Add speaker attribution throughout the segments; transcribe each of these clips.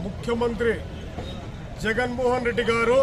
Speaker 1: ముఖ్యమంత్రి జగన్మోహన్ రెడ్డి గారు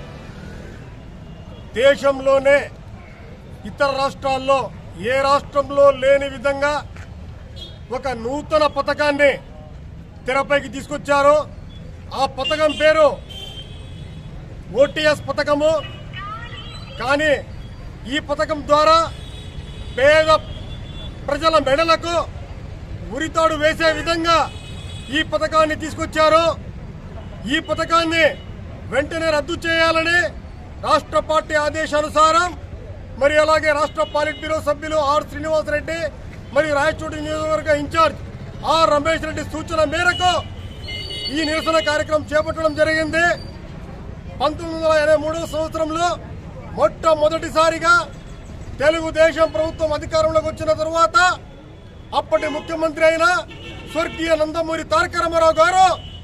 Speaker 1: దేశంలోనే ఇతర రాష్ట్రాల్లో ఏ రాష్ట్రంలో లేని విధంగా ఒక నూతన పథకాన్ని తెరపైకి తీసుకొచ్చారు. ఆ పథకం పేరు ఓటీఎస్ పథకము. కానీ ఈ పథకం ద్వారా పేద ప్రజల మెడలకు ఉరితాడు వేసే విధంగా ఈ పథకాన్ని తీసుకొచ్చారు. ఈ పథకాన్ని వెంటనే రద్దు చేయాలని రాష్ట్ర పార్టీ ఆదేశానుసారం మరి అలాగే రాష్ట్ర పాలిట్ బ్యూరో సభ్యులు ఆర్ శ్రీనివాసరెడ్డి మరియు రాయచోటి నియోజకవర్గ ఇన్ఛార్జ్ ఆర్ రమేష్ రెడ్డి సూచన మేరకు ఈ నిరసన కార్యక్రమం చేపట్టడం జరిగింది. 1983 సంవత్సరంలో మొట్టమొదటిసారిగా తెలుగుదేశం ప్రభుత్వం అధికారంలోకి వచ్చిన తరువాత అప్పటి ముఖ్యమంత్రి అయిన స్వర్గీయ నందమూరి తారక రామారావు గారు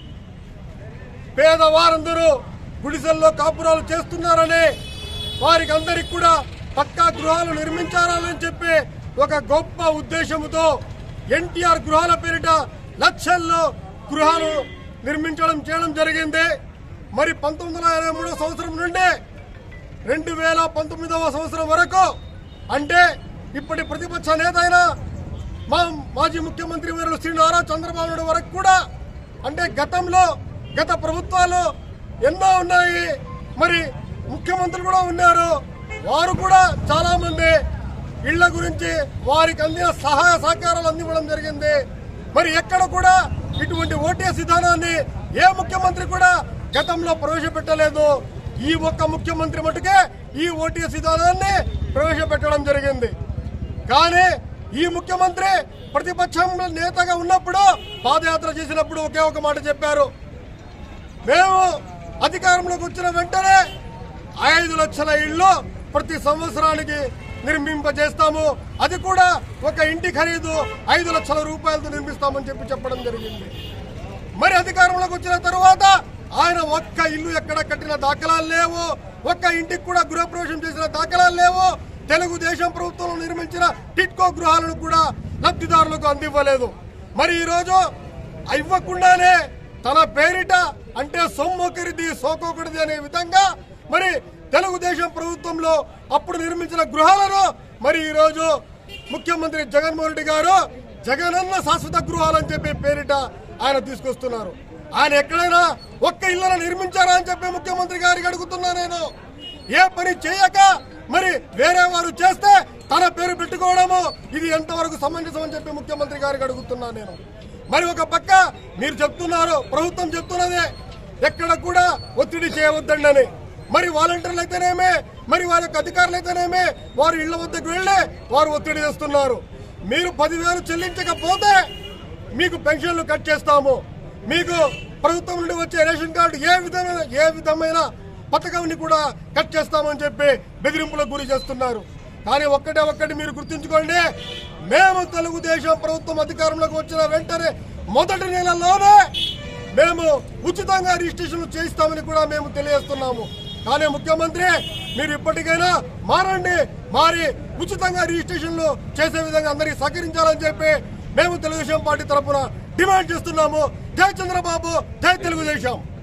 Speaker 1: పేదవారందరూ గుడిసెల్లో కాపురాలు చేస్తున్నారని వారికి అందరికి కూడా పక్కా గృహాలు నిర్మించాలని చెప్పి ఒక గొప్ప ఉద్దేశంతో ఎన్టీఆర్ గృహాల పేరిట లక్షల్లో గృహాలు చేయడం జరిగింది. మరి 1983 సంవత్సరం నుండి 2019వ సంవత్సరం వరకు అంటే ఇప్పటి ప్రతిపక్ష నేత అయిన మాజీ ముఖ్యమంత్రి వర్యులు శ్రీ నారా చంద్రబాబు నాయుడు వరకు కూడా అంటే గత ప్రభుత్వాలు ఎన్నో ఉన్నాయి. మరి ముఖ్యమంత్రులు కూడా ఉన్నారు. వారు కూడా చాలా మంది ఇళ్ల గురించి వారికి అందిన సహాయ సహకారాలు అందివ్వడం జరిగింది. మరి ఎక్కడ కూడా ఇటువంటి ఓటీఎస్ విధానాన్ని ఏ ముఖ్యమంత్రి కూడా గతంలో ప్రవేశపెట్టలేదు. ఈ ఒక్క ముఖ్యమంత్రి మటుకే ఈ ఓటీఎస్ విధానాన్ని ప్రవేశపెట్టడం జరిగింది. కానీ ఈ ముఖ్యమంత్రి ప్రతిపక్షం నేతగా ఉన్నప్పుడు పాదయాత్ర చేసినప్పుడు ఒకే ఒక మాట చెప్పారు, మేము అధికారంలోకి వచ్చిన వెంటనే 5 లక్షల ఇళ్లు ప్రతి సంవత్సరానికి నిర్మింపజేస్తాము, అది కూడా ఒక ఇంటి ఖరీదు 5 లక్షల రూపాయలతో నిర్మిస్తామని చెప్పడం జరిగింది. మరి అధికారంలోకి వచ్చిన తరువాత ఆయన ఒక్క ఇల్లు ఎక్కడ కట్టిన దాఖలాలు లేవు, ఒక్క ఇంటికి కూడా గృహప్రవేశం చేసిన దాఖలాలు లేవు. తెలుగుదేశం ప్రభుత్వంలో నిర్మించిన టిట్కో గృహాలను కూడా లబ్ధిదారులకు అందివ్వలేదు. మరి ఈరోజు ఇవ్వకుండానే తన పేరిట అంటే సొమ్మొకరిది సోకొకరిది అనే విధంగా మరి తెలుగుదేశం ప్రభుత్వంలో అప్పుడు నిర్మించిన గృహాలను మరి ఈరోజు ముఖ్యమంత్రి జగన్మోహన్ రెడ్డి గారు జగనన్న శాశ్వత గృహాలని చెప్పి పేరిట ఆయన తీసుకొస్తున్నారు. ఆయన ఎక్కడైనా ఒక్క ఇళ్లను నిర్మించారా అని చెప్పి ముఖ్యమంత్రి గారికి అడుగుతున్నా నేను. ఏ పని చేయక మరి వేరే వారు చేస్తే తన పేరు పెట్టుకోవడము ఇది ఎంతవరకు సమంజసం అని చెప్పి ముఖ్యమంత్రి గారికి అడుగుతున్నా నేను. మరి ఒక పక్క మీరు చెప్తున్నారు, ప్రభుత్వం చెప్తున్నదే ఎక్కడ కూడా ఒత్తిడి చేయవద్దండి అని. మరి వాలంటీర్లు అయితేనేమే మరి వారి యొక్క అధికారులు అయితేనేమే వారు ఇళ్ల వద్దకు వెళ్లి వారు ఒత్తిడి చేస్తున్నారు. మీరు 10,000 చెల్లించకపోతే మీకు పెన్షన్లు కట్ చేస్తాము, మీకు ప్రభుత్వం నుండి వచ్చే రేషన్ కార్డు ఏ విధమైన పథకాన్ని కూడా కట్ చేస్తామని చెప్పి బెదిరింపులకు గురి చేస్తున్నారు. కానీ ఒక్కటి మీరు గుర్తుంచుకోండి, మేము తెలుగుదేశం ప్రభుత్వం అధికారంలోకి వచ్చిన వెంటనే మొదటి నెలలోనే మేము ఉచితంగా రిజిస్ట్రేషన్లు చేయిస్తామని కూడా మేము తెలియజేస్తున్నాము. కానీ ముఖ్యమంత్రి మీరు ఇప్పటికైనా మారి ఉచితంగా రిజిస్ట్రేషన్లు చేసే విధంగా అందరికీ సహకరించాలని చెప్పి మేము తెలుగుదేశం పార్టీ తరఫున డిమాండ్ చేస్తున్నాము. జై చంద్రబాబు, జై తెలుగుదేశం.